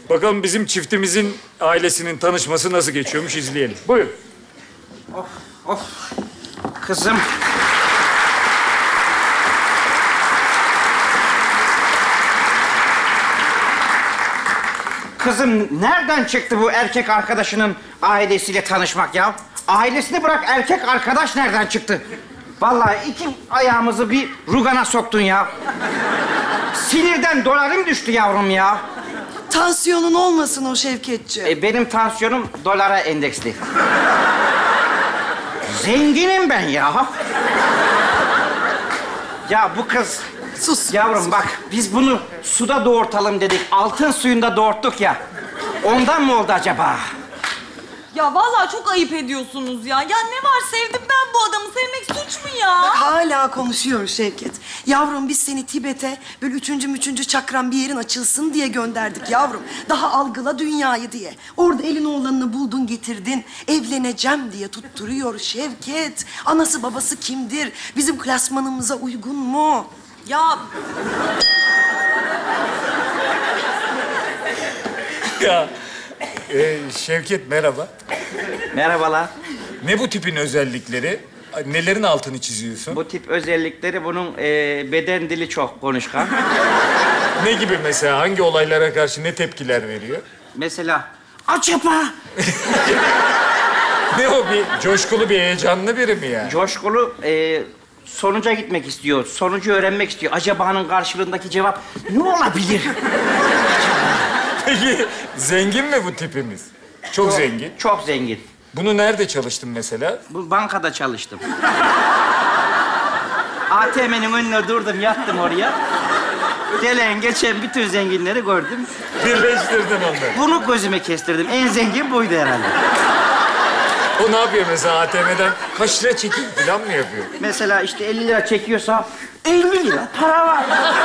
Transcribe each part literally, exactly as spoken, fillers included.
Bakalım bizim çiftimizin ailesinin tanışması nasıl geçiyormuş izleyelim. Buyurun. Of, of. Kızım. Kızım nereden çıktı bu erkek arkadaşının ailesiyle tanışmak ya? Ailesini bırak, erkek arkadaş nereden çıktı? Vallahi iki ayağımızı bir rugana soktun ya. Sinirden dolarım düştü yavrum ya. Tansiyonun olmasın o Şevketciğim. E, benim tansiyonum dolara endeksli. Zenginim ben ya. Ya bu kız... Sus. Yavrum sus. bak, biz bunu suda doğurtalım dedik. Altın suyunda doğurttuk ya. Ondan mı oldu acaba? Ya vallahi çok ayıp ediyorsunuz ya. Ya ne var, sevdim ben bu adamı. Sevmek suç mu ya? Bak hala konuşuyor Şevket. Yavrum biz seni Tibet'e böyle üçüncü müçüncü çakran bir yerin açılsın diye gönderdik yavrum. Daha algıla dünyayı diye. Orada elin oğlanını buldun getirdin. Evleneceğim diye tutturuyor Şevket. Anası babası kimdir? Bizim klasmanımıza uygun mu? Ya Ya e, Şevket merhaba. Merhabalar. Ne bu tipin özellikleri? Nelerin altını çiziyorsun? Bu tip özellikleri bunun e, beden dili çok konuşkan. Ne gibi mesela? Hangi olaylara karşı ne tepkiler veriyor? Mesela acaba Ne o, bir coşkulu, bir heyecanlı biri mi yani? coşkulu e, sonuca gitmek istiyor. Sonucu öğrenmek istiyor. Acaba'nın karşılığındaki cevap ne olabilir? Peki zengin mi bu tipimiz? Çok zengin. Çok zengin. Bunu nerede çalıştın mesela? Bu bankada çalıştım. A T M'nin önüne durdum, yattım oraya. Gelen geçen bütün zenginleri gördüm. Birleştirdin onları. Bunu gözüme kestirdim. En zengin buydu herhalde. O ne yapıyor mesela A T M'den? Kaç lira çekim falan mı yapıyor? Mesela işte elli lira çekiyorsa elli lira para var.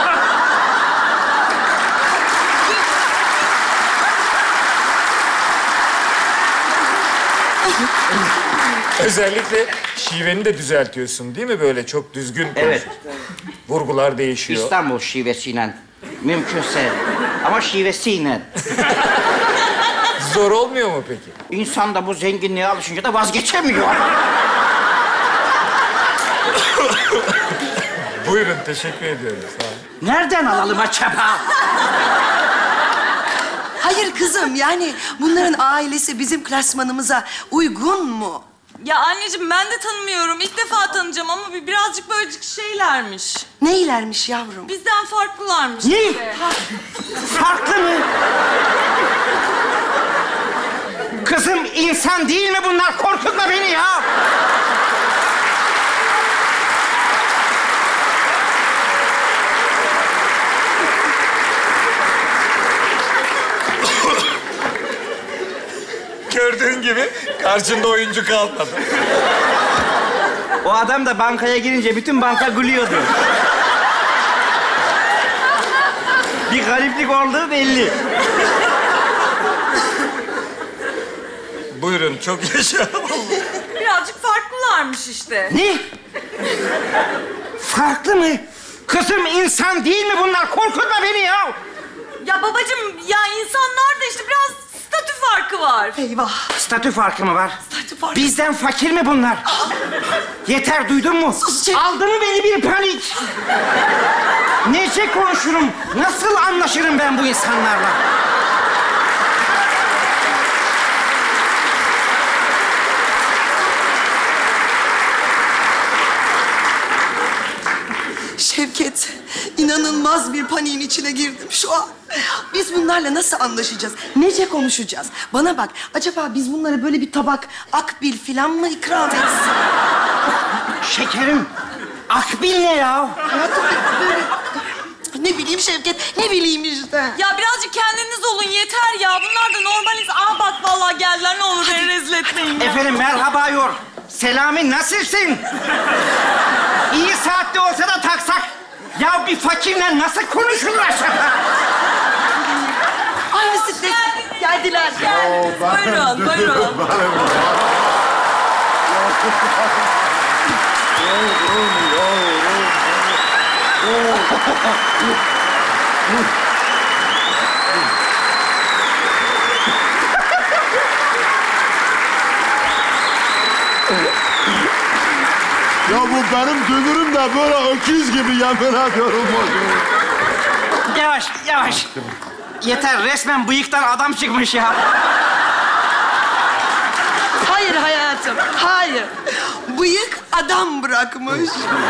Özellikle şiveni de düzeltiyorsun değil mi? Böyle çok düzgün konuş. Evet. Vurgular değişiyor. İstanbul şivesiyle mümkünse ama şivesiyle. Zor olmuyor mu peki? İnsan da bu zenginliğe alışınca da vazgeçemiyor. Buyurun, teşekkür ediyoruz. Sağ olun. Nereden alalım acaba? Hayır kızım yani bunların ailesi bizim klasmanımıza uygun mu? ya anneciğim ben de tanımıyorum. İlk defa tanıyacağım ama bir birazcık böyle şeylermiş. Neylermiş yavrum? Bizden farklılarmış. Ne? işte. Farklı mı? Kızım insan değil mi bunlar? Korkutma beni ya! Gördüğün gibi karşında oyuncu kalmadı. O adam da bankaya girince bütün banka gülüyordu. Bir gariplik olduğu belli. Buyurun, çok yaşa. Birazcık farklılarmış işte. Ne? Farklı mı? Kızım insan değil mi bunlar? Korkutma beni ya! Ya babacığım ya insanlar da işte biraz statü farkı var. Eyvah. Statü farkı mı var? Statü farkı. Bizden fakir mi bunlar? Yeter, duydun mu? Sus, çek. Aldı mı beni bir panik? Nece konuşurum? Nasıl anlaşırım ben bu insanlarla? Şevket, inanılmaz bir paniğin içine girdim şu an. Biz bunlarla nasıl anlaşacağız? Nece konuşacağız? Bana bak, acaba biz bunlara böyle bir tabak akbil falan mı ikram etsin? Şekerim, akbil ne ya? Hayatım böyle... Ne bileyim Şevket, ne bileyim işte. Ya birazcık kendiniz olun yeter ya. Bunlar da normaliz. Aa bak vallahi geldiler, ne olur beni rezil etmeyin ya. Efendim merhaba yor. Selami, nasılsın? İyi saatte olsa da taksak. Ya bir fakirle nasıl konuşulur acaba? Ay bisiklet, geldiler. Geldiniz. Buyurun, buyurun. benim dönürüm de böyle öküz gibi yemin ediyorum. Yavaş, yavaş. Yeter, resmen bıyıktan adam çıkmış ya. Hayır hayatım, hayır. Bıyık adam bırakmış.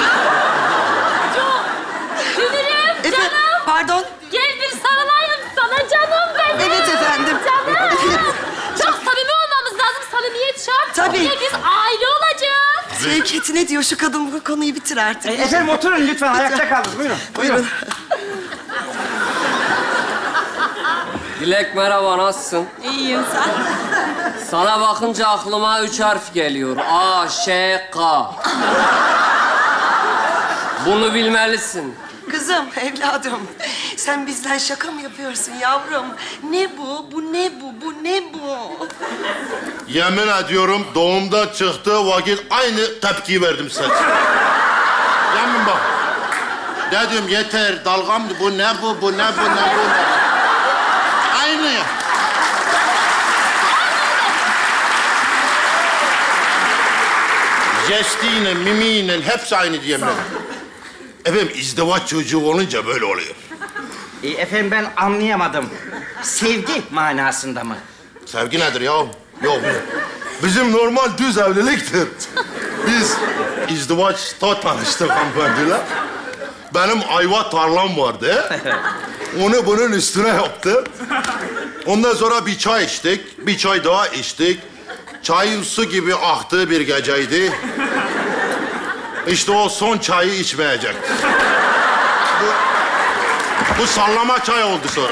Dünürüm, Efe, canım. pardon. Gel bir sarılayım sana canım benim. Evet efendim. Canım. Çok samimi olmamız lazım. Samimiyet şart. Tabii. Niye biz aile olacağız? Şevket ne diyor? Şu kadın bu konuyu bitir artık. E, efendim oturun lütfen, ayakta kaldınız. Buyurun. Buyurun. Dilek merhaba, nasılsın? İyiyim sen. Sana bakınca aklıma üç harf geliyor. A, Ş, K. Bunu bilmelisin. Kızım, evladım. Sen bizden şaka mı yapıyorsun yavrum? Ne bu? Bu ne bu? Bu ne bu? Yemin ediyorum doğumda çıktığı vakit aynı tepkiyi verdim size. Yemin bak. Dedim yeter, dalgam bu ne bu, bu ne bu, ne bu. Aynı ya. Jestiyle, mimiyle hepsi aynı diyelim. Efendim izdivaç çocuğu olunca böyle oluyor. E, efendim ben anlayamadım. Sevgi manasında mı? Sevgi nedir ya? Yok. Bizim normal düz evliliktir. Biz izdivaçta tanıştık hanımefendiyle. Benim ayva tarlam vardı. Onu bunun üstüne yaptı. Ondan sonra bir çay içtik. Bir çay daha içtik. Çayın su gibi aktığı bir geceydi. İşte o son çayı içmeyecek. Bu, bu sallama çay oldu sonra.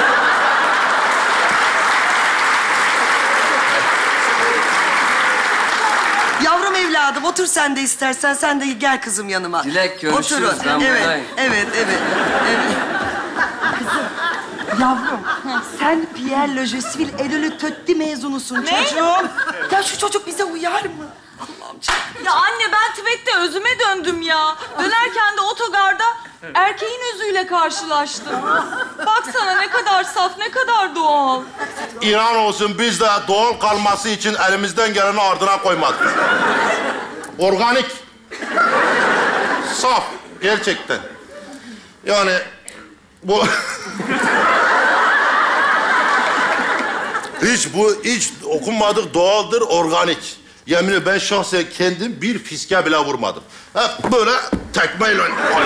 Yavrum evladım, otur sen de istersen. Sen de gel kızım yanıma. Dilek, görüşürüz. Oturun. Ben evet, buradayım. evet, evet, evet. Kızım, yavrum, sen Pierre Le Jesuil Elölü Tötti mezunusun çocuğum. Ya şu çocuk bize uyar mı? Allah'ım canım. Ya anne ben Tibet'te özüme döndüm ya. Dönerken de otogarda erkeğin özüyle karşılaştım. Baksana ne kadar saf, ne kadar doğal. İnan olsun biz de doğal kalması için elimizden geleni ardına koymadık. Organik. Saf. Gerçekten. Yani bu... hiç bu hiç okunmadık, doğaldır, organik. Yemin ederim ben şahsen kendim bir fiske bile vurmadım. Hep böyle tekmeyle...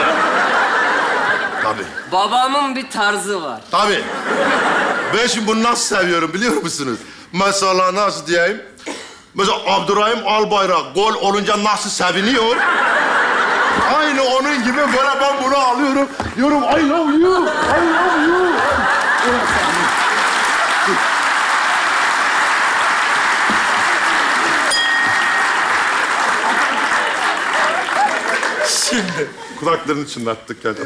Tabii. Babamın bir tarzı var. Tabii. Ben şimdi bunu nasıl seviyorum biliyor musunuz? Mesela nasıl diyeyim? Mesela Abdurrahim Albayrak gol olunca nasıl seviniyor? Aynı onun gibi böyle ben bunu alıyorum. Diyorum I love you, I love you. Şimdi, Kulaklarını çınlattık yani.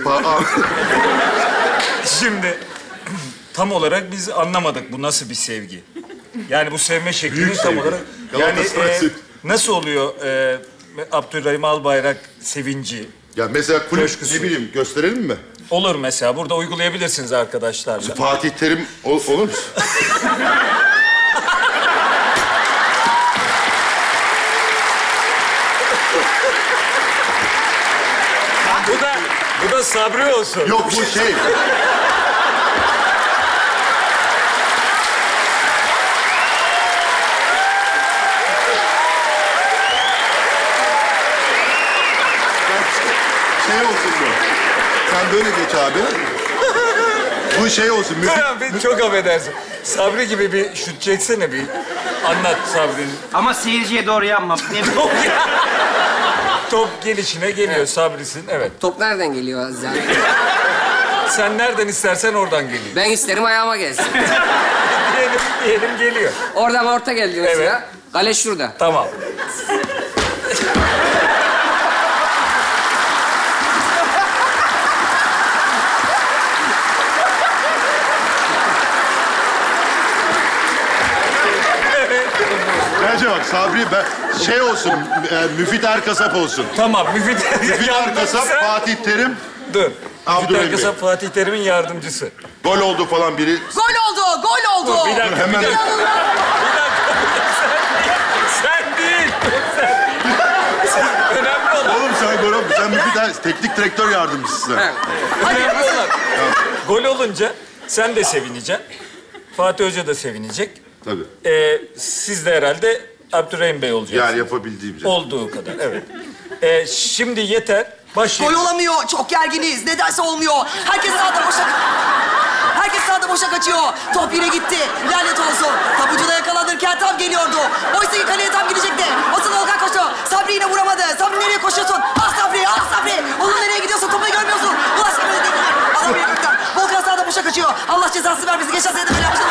şimdi tam olarak biz anlamadık bu nasıl bir sevgi. Yani bu sevme şeklini Büyük tam sevgi. olarak... Yani Galatasaray e, sevgi. nasıl oluyor e, Abdurrahim Albayrak sevinci? Ya mesela kulüp Coşkusu. ne bileyim gösterelim mi? Olur mesela. Burada uygulayabilirsiniz arkadaşlarla. Fatih Terim ol, olur musun? Bu da, bu da Sabri olsun. Yok bu şey. Şey olsun bu. Sen böyle geç abi. Bu şey olsun. Müzik... Dur abi, çok affedersin. Sabri gibi bir şut çeksene bir. Anlat Sabri'nin. Ama seyirciye doğru yapma. Ne Top, top gelişine geliyor Sabri'sin. Evet. Top nereden geliyor Aziz abi? Sen nereden istersen oradan geliyor. Ben isterim ayağıma gelsin. diyelim, diyelim geliyor. Oradan orta geldi mesela. Evet. Kale şurada. Tamam. Bence bak Sabri ben şey olsun. E, Müfit Erkasap olsun. Tamam. Müfit, Müfit Erkasap, Sen- Fatih Terim. Dur. Müfit Abdurrahim Bey. Erkasap Fatih Terim'in yardımcısı. Gol oldu falan biri. Gol oldu, gol oldu. Bir dakika, Hemen- bir dakika. Bir dakika. Sen değil. Sen değil. Sen değil. Önemli olan. Oğlum ben teknik direktör yardımcısı. He. Önemli olan. Gol olunca sen de sevineceksin. Fatih Hoca da sevinecek. Tabii. Ee, siz de herhalde Abdurrahim Bey olacaksınız. Yani yapabildiğimce. Olduğu kadar, evet. Ee, şimdi yeter. Gol Başlayalım. olamıyor. Çok gerginiz. Nedense olmuyor. Herkes sağda boşa... Herkes sağda boşa kaçıyor. Top yine gitti. Lanet olsun. Tabucuda yakalanırken tam geliyordu. Oysa ki kaleye tam gidecekti. Asıl Volkan koştu. Sabri yine vuramadı. Sabri nereye koşuyorsun? Ah Sabri, ah Sabri. Oğlum nereye gidiyorsun? Topu görmüyorsun. Ulaş Sabri dediler. Alamıyor gökten. Volkan sağda boşa kaçıyor. Allah cezası vermesin. Geçen sene de böyle yapmıştı.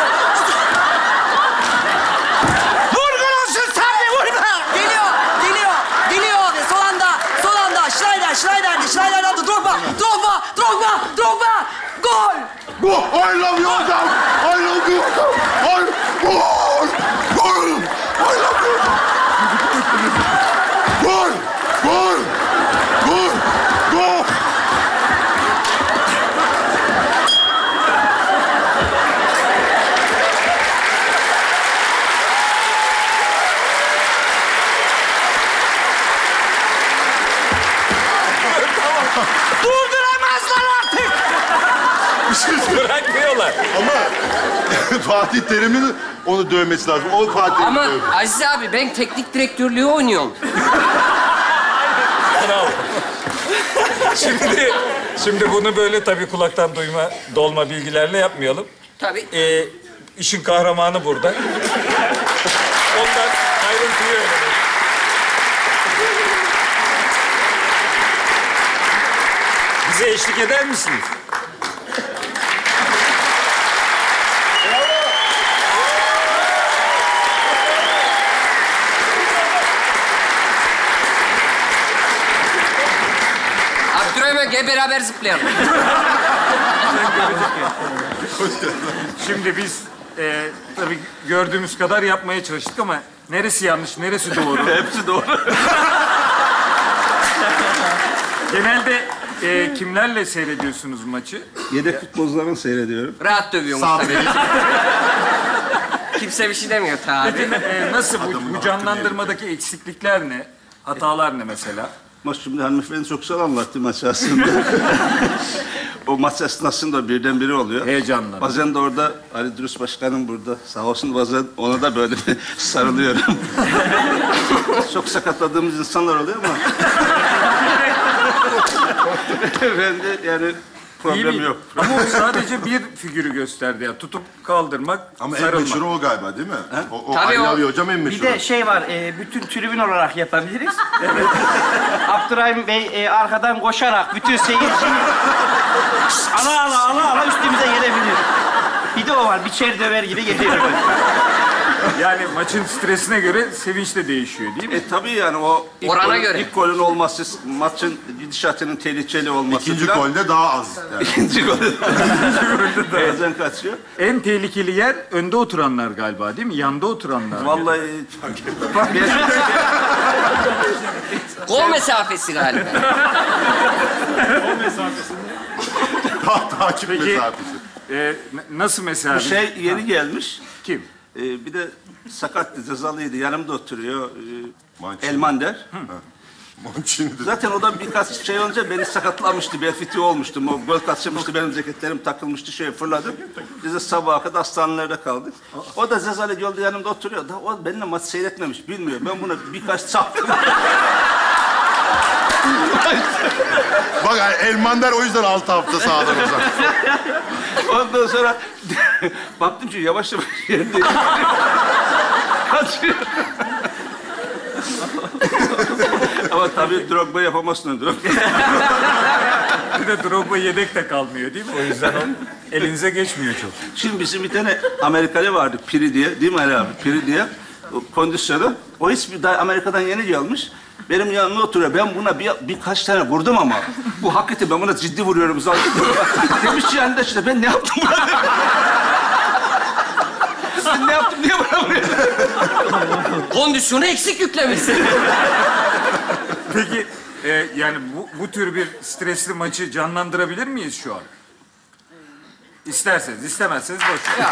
Vurgun olsun Sabri, vurgun! Geliyor, geliyor, geliyor ve son anda, son anda Schneider, Schneider'di. Schneider aldı. Drogba, Drogba, Drogba, Drogba. Gol! Oh, I love you hocam. I love you hocam. I... Gol! Gol! I love you. Gol! Gol! Gol! Gol! Durduramazlar artık! Bir şey söyleyeyim. Bırakmıyorlar. Ama Fatih Terim'in onu dövmesi lazım. O Fatih Terim'i Ama dövmüş. Aziz abi ben teknik direktörlüğü oynuyorum. Bravo. Şimdi, şimdi bunu böyle tabii kulaktan duyma, dolma bilgilerle yapmayalım. Tabii. Ee, işin kahramanı burada. Ondan ayrıntıyı öğrenelim. Bize eşlik eder misiniz? Abdurrahim gel beraber zıplayalım. Şimdi biz e, tabii gördüğümüz kadar yapmaya çalıştık ama neresi yanlış, neresi doğru? Hepsi doğru. Genelde e, kimlerle seyrediyorsunuz maçı? Yedek futbolcularını seyrediyorum. Rahat dövüyormuş Sağ tabii. Kimse bir şey demiyor tabii. E, nasıl bu, bu canlandırmadaki eksiklikler ne? Hatalar ne mesela? Maç şimdi hanımefendi çok güzel anlattı maç aslında. O maç esnasında birdenbire oluyor. Heyecanla. Bazen de orada Ali Dürüst Başkanım burada. Sağ olsun bazen ona da böyle sarılıyorum. Çok sakatladığımız insanlar oluyor ama... ben de yani problem İyi mi? yok. Ama o sadece bir figürü gösterdi ya. Tutup kaldırmak, Ama en sarılmak. meşhuru o galiba değil mi? O, o Tabii I o. love you hocam en Bir meşhuru. de şey var, e, bütün tribün olarak yapabiliriz. Abdurrahim Bey e, arkadan koşarak bütün seyirciyi ala ala ala ala üstümüze gelebilir. Bir de o var, biçer döver gibi geliyor. Yani maçın stresine göre sevinç de değişiyor değil mi? E tabii yani o ilk, Orana golün, göre. ilk golün olması, maçın gidişatının tehlikeli olması İkinci falan. golde daha az. Yani. İkinci golde. Heyecan kaçıyor. En tehlikeli yer önde oturanlar galiba değil mi? Yanda oturanlar. Vallahi Gol mesafesi galiba. Daha takip Peki, mesafesi. e, n- nasıl mesela? bu şey yeni gelmiş. Kim? Ee, bir de sakattı, cezalıydı. Yanımda oturuyor. Ee, Mancini. Elmander. Mancini'dir. Zaten o da birkaç şey önce beni sakatlamıştı. Bel fıtığı olmuştum. O gol kaçırmıştı. Benim ceketlerim takılmıştı. Şöyle fırladım. Biz de sabaha kadar hastanelerde kaldık. O da Zezali Göl'de yanımda oturuyor. Da o benimle maç seyretmemiş. Bilmiyor. Ben buna birkaç çarptım. Bak yani Elmander o yüzden altı hafta sağdan uzak. Ondan sonra baktım ki yavaş yavaş yerde kaçıyor. Ama tabii Drogba yapamazsın Drogba. Bir de Drogba yedek de kalmıyor değil mi? O yüzden o elinize geçmiyor çok. Şimdi bizim bir tane Amerikalı vardı Piri diye, değil mi Ali abi? Piri diye, o kondisyonu. O hiçbir daha Amerika'dan yeni gelmiş. Benim yanımda oturuyor. Ben buna bir, birkaç tane vurdum ama bu hakikaten ben buna ciddi vuruyorum zannediyorum. Demiş ki yanında işte ben ne yaptım buna? Ben ne yaptım niye bana vuruyorsun? Kondisyonu eksik yüklemişsin. Peki e, yani bu, bu tür bir stresli maçı canlandırabilir miyiz şu an? İsterseniz, istemezseniz boş ver.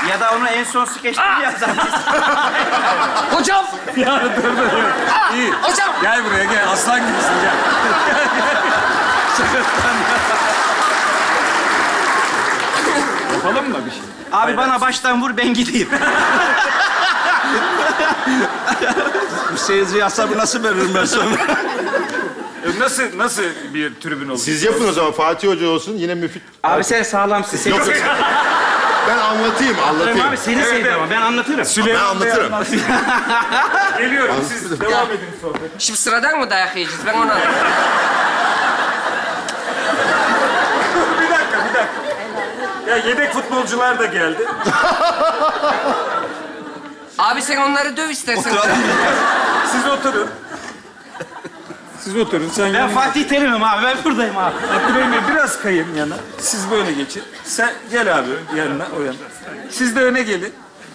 Ya da onu en son skeçte mi yazar? Hocam! Ya dur dur. dur. İyi. Hocam! Gel buraya gel. Aslan gibisin gel. Yapalım mı bir şey? Abi bana baştan vur ben gideyim. Bu seyirci asabı nasıl veririm ben sonra? E, Nasıl nasıl bir tribün olur? Siz yapın o zaman. Fatih Hoca olsun. Yine müfit. Abi sen sağlamsın. Seni Yok. Ben anlatayım, anlatayım. Abi seni sevdim ama ben anlatırım. Süleyman Bey anlatırım. anlatsın. Geliyorum. Siz devam edin sohbet. Şimdi sıradan mı dayak yiyeceğiz? Ben ona... Bir dakika, bir dakika. Ya yedek futbolcular da geldi. Abi sen onları döv istersen. Siz oturun. Siz oturun. Sen Ben yanına- Fatih Terim'im abi. Ben buradayım abi. Abdurrahim Bey biraz kayın yana. Siz böyle geçin. Sen gel abi yanına, o yana. Siz de öne gelin.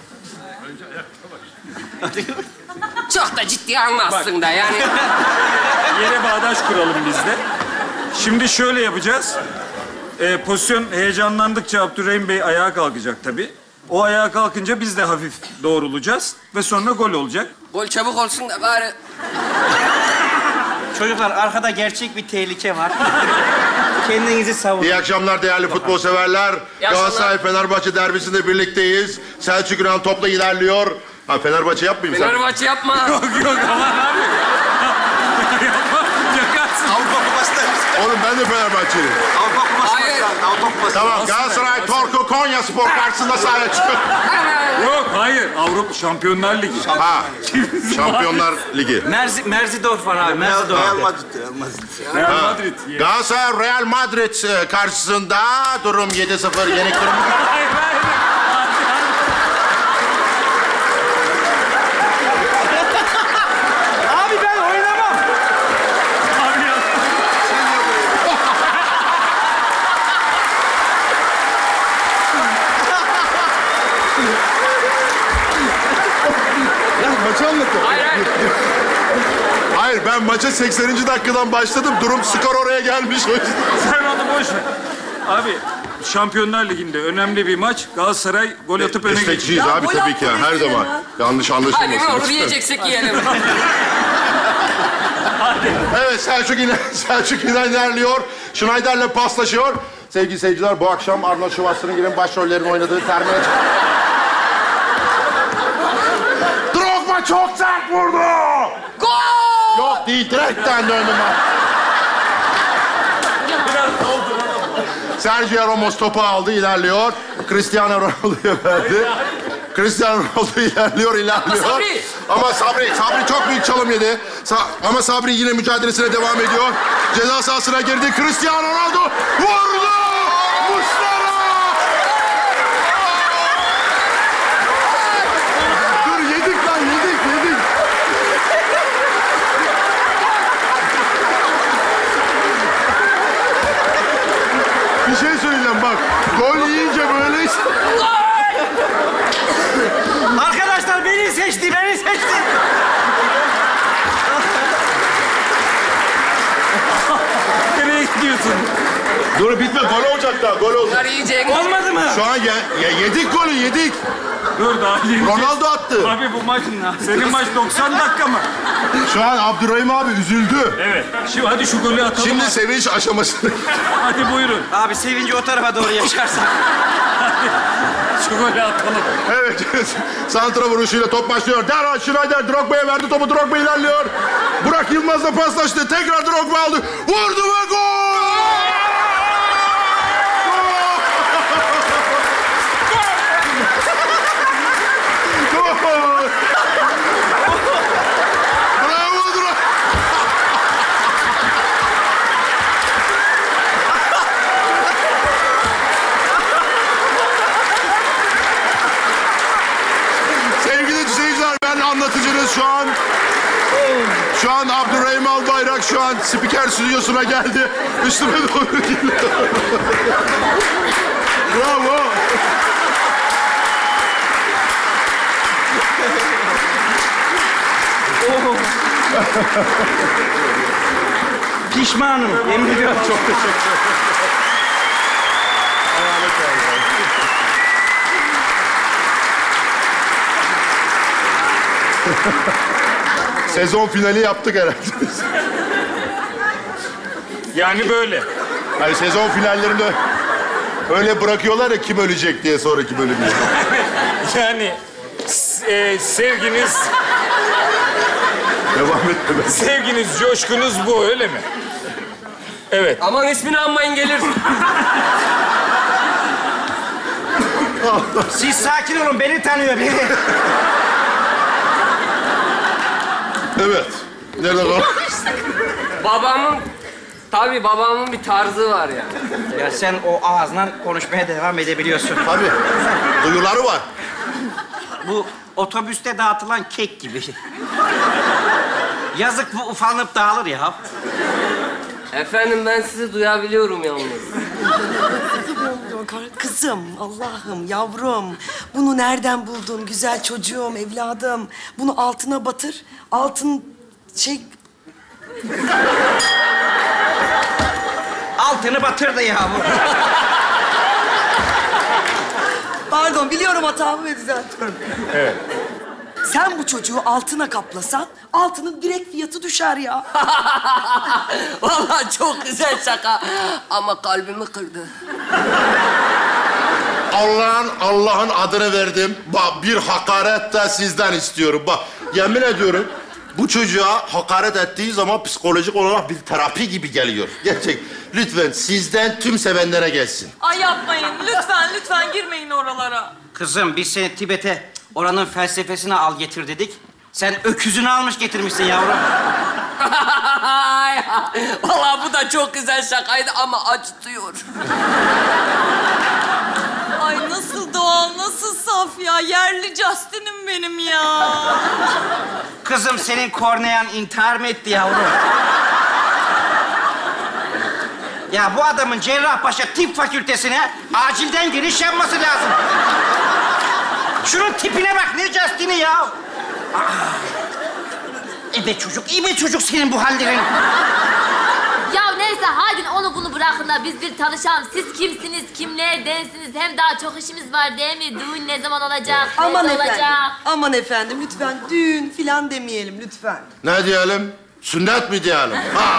Çok da ciddi alma aslında yani. Yere bağdaş kuralım biz de. Şimdi şöyle yapacağız. Ee, pozisyon heyecanlandıkça Abdurrahim Bey ayağa kalkacak tabii. O ayağa kalkınca biz de hafif doğrulacağız ve sonra gol olacak. Gol çabuk olsun da bari. Çocuklar arkada gerçek bir tehlike var. Kendinizi savunun. İyi akşamlar değerli futbol severler. Galatasaray Fenerbahçe derbisinde birlikteyiz. Selçuk İnan topla ilerliyor. Ha Fenerbahçe yapmayayım sen. Fenerbahçe yapma. Yok yok aman abi. Yapma. Yakarsın. Avrupa Kupası'nda. Oğlum ben de Fenerbahçeliyim. Avrupa Kupası. Hayır. Avrupa Kupası. Tamam Galatasaray Torku Konya Spor karşısında sahaya çıkıyor. Yok hayır. Avrupa Şampiyonlar Ligi. Ha Şampiyonlar Ligi. Merzi, Merzidorf var abi. Merzidorf. Real Madrid. Real Madrid. Real Ha. Madrid. Galatasaray Real Madrid e, karşısında durum yedi sıfır yenik durum. Hayır hayır. Abi ben oynamam. Abi ya. Ya maçı anlatın. Hayır hayır. Hayır ben maça sekseninci dakikadan başladım. Durum skor oraya gelmiş o yüzden. Sen onu boş ver. Abi Şampiyonlar Ligi'nde önemli bir maç. Galatasaray gol atıp öne geçiyor. Destekçiyiz abi gol tabii ki ya, attın her resmen zaman. ya. Yanlış Hadi ne anlaşılmasın. olur yiyeceksek yiyelim. Evet Selçuk İnan, Selçuk İnan ilerliyor. Schneider'le paslaşıyor. Sevgili seyirciler bu akşam Arnold Schwarzenegger'in başrollerini oynadığı Terminator... Drogba çok sert vurdu! Gol! Yok değil, direkten döndüm ben. Sergio Ramos topu aldı, ilerliyor. Cristiano Ronaldo'ya verdi. Cristiano Ronaldo ilerliyor, ilerliyor. Sabri! Ama Sabri, Sabri çok büyük çalım yedi. Sa- Ama Sabri yine mücadelesine devam ediyor. Ceza sahasına girdi. Cristiano Ronaldo vurdu! Muslera! Dur yedik lan, yedik, yedik. Bir şey söyleyeceğim bak. Gol yiyince böyle... Arkadaşlar beni seçti, beni seçti. Nereye gidiyorsun? Dur bitme, gol olacak daha, gol olacak. Bunlar yiyecek. Olmadı mı? Şu an ya, ya yedik golü, yedik. Dur daha yeni. Ronaldo attı. Abi bu maç, senin maç doksan dakika mı? Şu an Abdurrahim abi üzüldü. Evet. Şimdi hadi şu golü atalım. Şimdi sevinç aşamasını... Hadi buyurun. Abi sevinci o tarafa doğru yaşarsak. Şu golü atalım. Evet, santra vuruşuyla top başlıyor. Derhal Schneider Drogba'ya verdi topu. Drogba ilerliyor. Burak Yılmaz'la paslaştı. Tekrar Drogba aldı. Vurdu ve gol! Gol! Bravo Drogba! Sevgili seyirciler, ben anlatıcınız şu an. Şu an Abdurrahim Albayrak şu an spiker stüdyosuna geldi. Üstüme doğru geliyor. Bravo. Pişmanım. Yemin ediyorum. Çok teşekkür ederim. Sezon finali yaptık herhalde. Yani böyle. Hani sezon finallerinde öyle bırakıyorlar ya kim ölecek diye sonraki bölümde. Yani s- e, sevginiz, Devam etme ben. sevginiz, coşkunuz bu öyle mi? Evet. Aman ismini anmayın gelir. Siz sakin olun, beni tanıyor beni. Evet. Nerede kaldı? Babamın, tabii babamın bir tarzı var ya. Ya sen o ağzından konuşmaya devam edebiliyorsun. Tabii. Duyuları var. Bu otobüste dağıtılan kek gibi. Yazık, bu ufanıp dağılır ya. Efendim ben sizi duyabiliyorum yalnız. Kızım, Allah'ım, yavrum. Bunu nereden buldun güzel çocuğum, evladım? Bunu altına batır. Altın şey... Altını batırdı ya bu. Pardon, biliyorum hatamı ve düzeltiyorum. Evet. Sen bu çocuğu altına kaplasan, altının direkt fiyatı düşer ya. Vallahi çok güzel şaka ama kalbimi kırdı. Allah'ın Allah'ın adını verdim. Bak bir hakaret de sizden istiyorum. Bak yemin ediyorum bu çocuğa hakaret ettiği zaman psikolojik olarak bir terapi gibi geliyor. Gerçek. Lütfen sizden tüm sevenlere gelsin. Ay yapmayın. Lütfen, lütfen girmeyin oralara. Kızım, biz seni Tibet'e oranın felsefesini al getir dedik. Sen öküzünü almış getirmişsin yavrum. Vallahi bu da çok güzel şakaydı ama acıtıyor. Ay nasıl doğal, nasıl saf ya. Yerli Justin'im benim ya. Kızım, senin korneyan intihar mı etti yavrum? Ya bu adamın Cerrahpaşa Tıp Fakültesine acilden giriş yapması lazım. Şunun tipine bak, ne Justin'i ya? Aa. İyi çocuk, iyi be çocuk senin bu hallerin. Ya neyse hadi onu bunu bırakın da biz bir tanışalım. Siz kimsiniz, kimlerdensiniz? Hem daha çok işimiz var değil mi? Düğün ne zaman olacak? Aman ne efendim, olacak? aman efendim. Lütfen düğün filan demeyelim lütfen. Ne diyelim? Sünnet mi diyelim?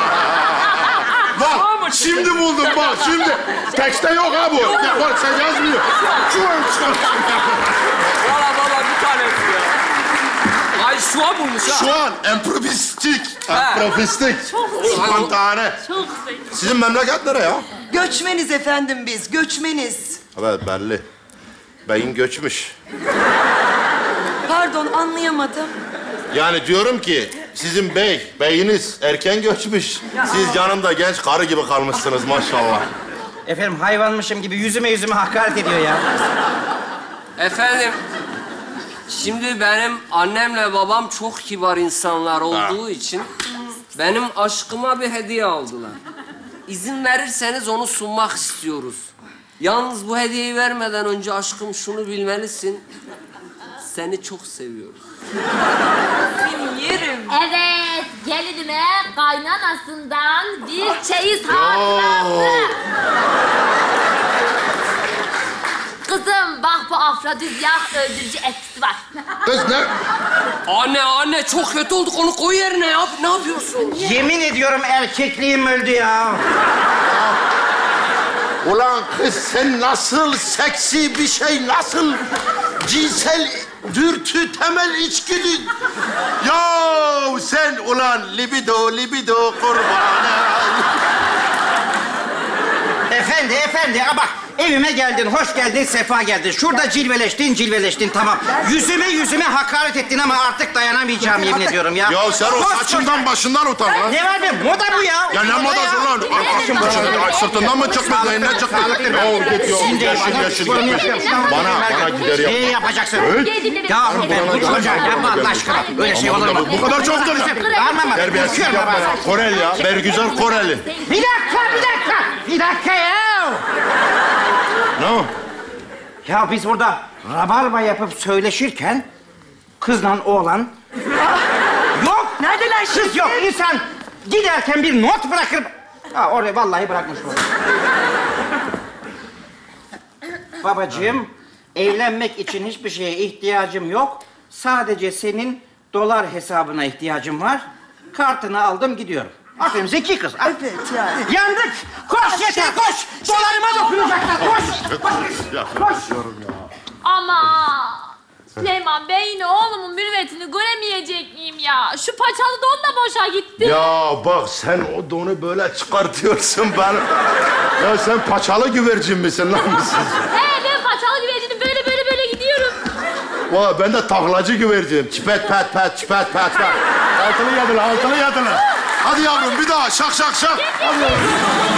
Bak şimdi buldum bak şimdi. Tekste yok ha bu. Ya, bak sen yazmıyor. Şu an Valla baba bir tanesi ya. Ay şu an bulmuş ha. Şu an improvistik. Ha. Improvistik. Spontane. Çok güzel. Sizin memleket nere ya? Göçmeniz efendim biz, göçmeniz. Evet belli. Beyin göçmüş. Pardon, anlayamadım. Yani diyorum ki sizin bey, beyiniz erken göçmüş. Siz yanımda genç karı gibi kalmışsınız maşallah. Efendim, hayvanmışım gibi yüzüme yüzüme hakaret ediyor ya. Efendim, şimdi benim annemle babam çok kibar insanlar olduğu için benim aşkıma bir hediye aldılar. İzin verirseniz onu sunmak istiyoruz. Yalnız bu hediyeyi vermeden önce aşkım şunu bilmelisin. Seni çok seviyorum. Seni yerim. Evet, gelinime kaynanasından bir çeyiz hatırası. Kızım bak bu afrodizyak öldürücü etkisi var. Kız ne? Anne anne çok kötü olduk onu koy yerine yap. Ne yapıyorsun? Yemin ediyorum erkekliğim öldü ya. Ulan kız sen nasıl seksi bir şey, nasıl cinsel dürtü, temel içgüdü. Ya sen ulan libido, libido kurbanı. Efendi, efendi. Aa, bak evime geldin, hoş geldin, sefa geldin. Şurada cilveleştin, cilveleştin tamam. Yüzüme yüzüme hakaret ettin ama artık dayanamayacağım yemin ediyorum ya. Ya sen o Koskoca- saçından başından utan lan. Ne var be? Moda bu ya. Ya ne modası lan? Başım başım. Ay sırtından mı çıkmış, neyinden çıkmış? Ya git ya, Şimdi yaşın bana- yaşın gitmiş. Bana, bana gider Ne yap. yapacaksın? Gelin Ya ben bu çocuğa yapma Allah aşkına. Öyle şey olur mu? Bu kadar çok da. Bağırma. Terbiyesizlik Korkuyorum yapma ama. ya. Korel ya, Bergüzar Koreli. Bir dakika, bir dakika. Bir dakika ya. Ne o? Ya biz burada rabarba yapıp söyleşirken kızla oğlan... Yok! Neredeler Kız şimdi? yok. İnsan giderken bir not bırakır. Ha oraya vallahi bırakmış bu. Babacığım, evlenmek için hiçbir şeye ihtiyacım yok. Sadece senin dolar hesabına ihtiyacım var. Kartını aldım gidiyorum. Aferin zeki kız. Ah. Evet yani. Yandık. Koş yeter koş. Dolarıma dokunacaklar. Koş. Koş. Ama Süleyman, ben yine oğlumun mürüvvetini göremeyecek miyim ya? Şu paçalı don da boşa gitti. Ya bak sen o donu böyle çıkartıyorsun ben. Ya sen paçalı güvercin misin lan mısın? He, ben paçalı güvercinim, böyle böyle böyle gidiyorum. Vay ben de taklacı güvercin. Çipet pet pet çipet pet pet. Altını yediler altını yediler. Hadi yavrum bir daha şak şak şak. Hadi yavrum.